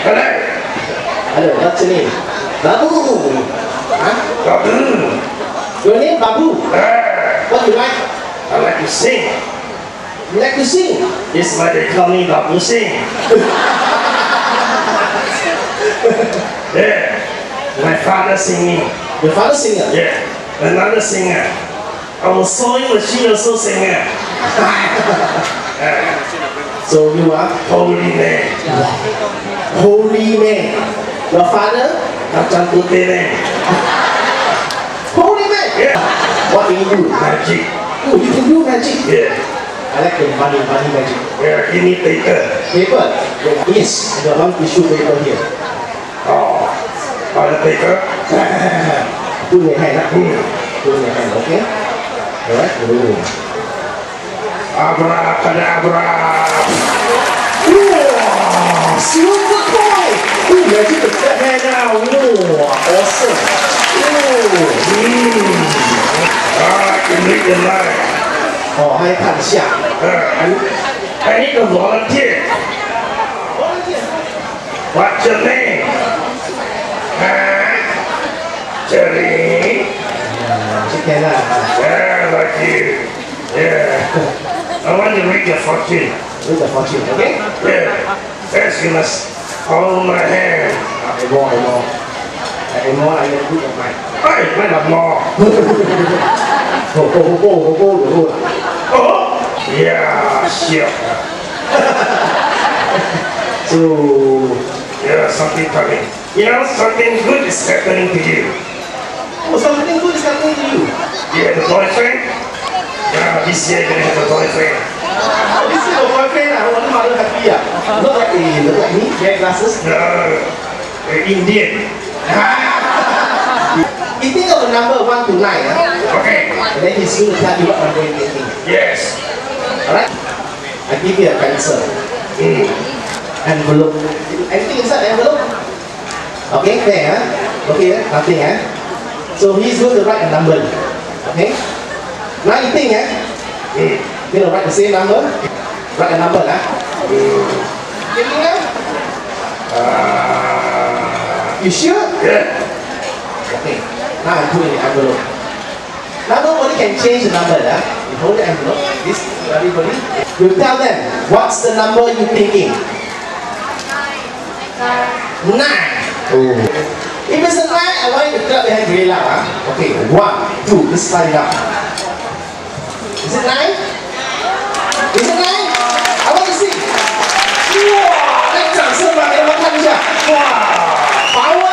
Hello, what's your name? Babu. Huh? Babu. Your name Babu? What do you like? I like to sing. You like to sing? This is why they call me Babu Sing. Yeah. My father singing. Your father singer? Yeah. Another singer. Our sewing machine also singer. So you are Holy man. holy man. Your father? Kacang putih man. Holy man. Yeah. What do you do? Magic. Oh, you can do magic. Yeah. I like the funny magic. Yeah. Imitator. Paper? Yes, I got one tissue paper here. Oh. Toilet paper. Put in your hand, Put in your hand, okay? Alright? Abracadabra. Wow! Super cool! Ooh, magic the fat hand now. Wow, awesome. I can read the line. 哦，还看一下。 I need a volunteer. What's your name? Jerry. Chicken lah. Yeah, like you. Yeah. I want to read your fortune. Read the fortune, okay? Yeah. First you must hold my hand. More. I can put on my. Hey, wait up more. Go. Oh. Yeah, sure. So, Yeah, something coming. You know, something good is happening to you. oh, something good is happening to you. You have a boyfriend? Yeah, this year you're gonna have a boyfriend. This is your boyfriend. I want mother happy. Look like me. Wear glasses. No, Indian. He think of a number 1 to 9. Okay. And then he's going to tell you what number you're getting. Yes. Alright? I give you a pencil. Envelope. Anything inside the envelope? Okay, there. Okay, nothing. So he's going to write a number. Okay? Now you think, you're going to write the same number? Write a number, You sure? Yeah. Okay. Now I put in the envelope. Now nobody can change the number. You hold the envelope. This everybody. You tell them what's the number you're thinking. 9. Oh. If it's a 9, I want you to clap your hand really loud. Okay. 1, 2. Let's slide it up. Is it 9? Is it 9? I want to see. Wow! 来掌声吧，给我们看一下。哇！power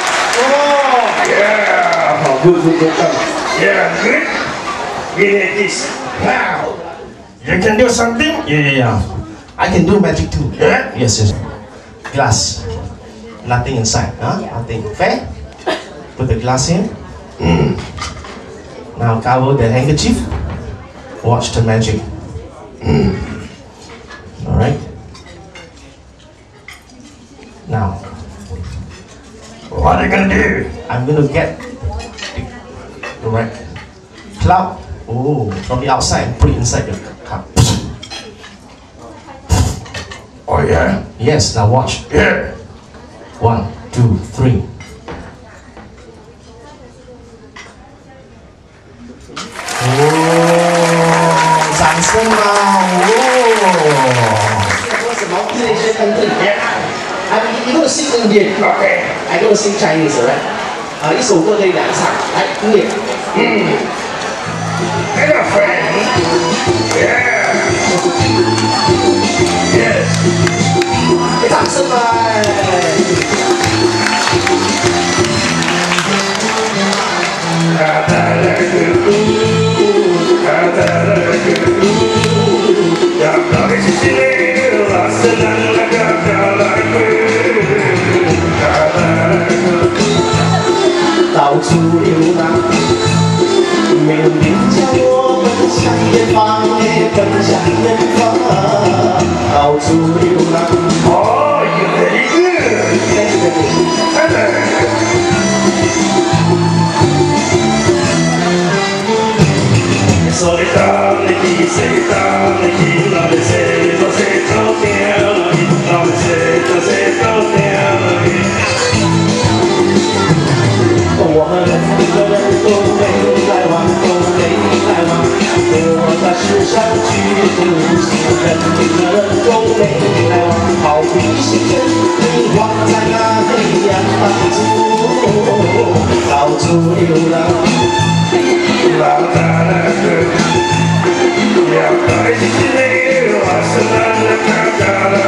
Yeah. Oh, good. Yeah, good. Give me this. Wow. You can do something? Yeah. I can do magic too. Yeah? Yes. Glass. Nothing inside. Nothing. Fair? Put the glass in. Now cover the handkerchief. Watch the magic. Alright. Now. What are you gonna do? I'm gonna get the right cloud. Oh, from the outside and put it inside the cup. Oh yeah? Yes, now watch. Yeah. 1, 2, 3. Oh, 掌声啊！What's the multinational country? Yeah. You're going to sing Indian. Okay. I'm going to sing Chinese, alright? 一首歌可以2唱，来，Indian。 Hello, friend. Yeah. Yes. 给掌声吧！到处流浪，没有人叫我奔向远方，奔向远方。到处流浪。 Oh, you're very good. Thank you, Solitari, solitari, non le sei, non sei troppo, non le sei, non sei troppo. 世上举足轻人的中美来往，好比星辰凝望在那黑暗当中，到处流浪。 老大那个，要开心的，我是那个大大的。